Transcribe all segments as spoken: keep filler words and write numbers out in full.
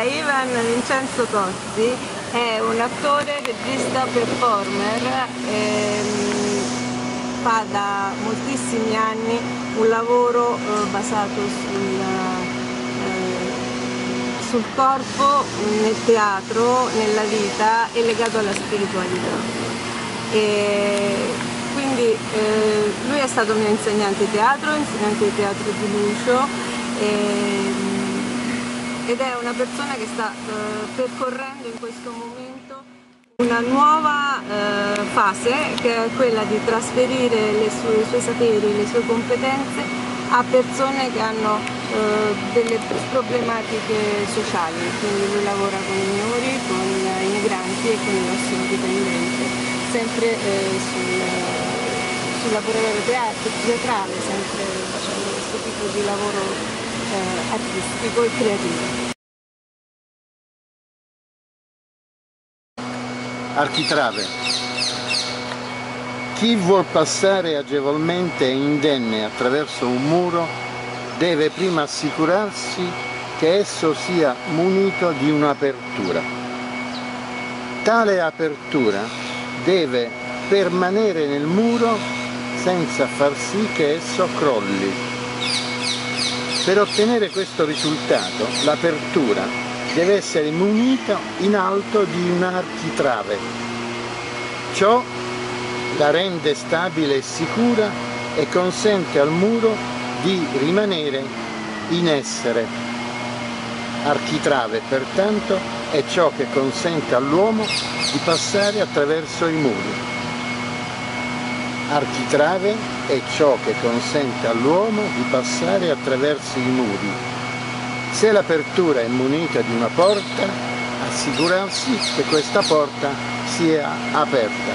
Ivan Vincenzo Cozzi è un attore, regista, performer, ehm, fa da moltissimi anni un lavoro eh, basato sul, eh, sul corpo, nel teatro, nella vita e legato alla spiritualità. E quindi eh, lui è stato mio insegnante di teatro, insegnante di teatro di Lucio, e, ed è una persona che sta eh, percorrendo in questo momento una nuova eh, fase, che è quella di trasferire le sue, i suoi saperi, le sue competenze a persone che hanno eh, delle problematiche sociali. Quindi lui lavora con i minori, con i migranti e con i tossicodipendenti, sempre eh, sul, sul laboratorio teatrale, sempre facendo questo tipo di lavoro artistico e creativo. Architrave. Chi vuol passare agevolmente e indenne attraverso un muro deve prima assicurarsi che esso sia munito di un'apertura. Tale apertura deve permanere nel muro senza far sì che esso crolli. Per ottenere questo risultato, l'apertura deve essere munita in alto di un'architrave. Ciò la rende stabile e sicura e consente al muro di rimanere in essere. Architrave, pertanto, è ciò che consente all'uomo di passare attraverso i muri. Architrave è ciò che consente all'uomo di passare attraverso i muri. Se l'apertura è munita di una porta, assicurarsi che questa porta sia aperta.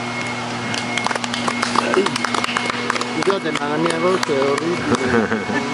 Scusate, ma la mia voce è orribile.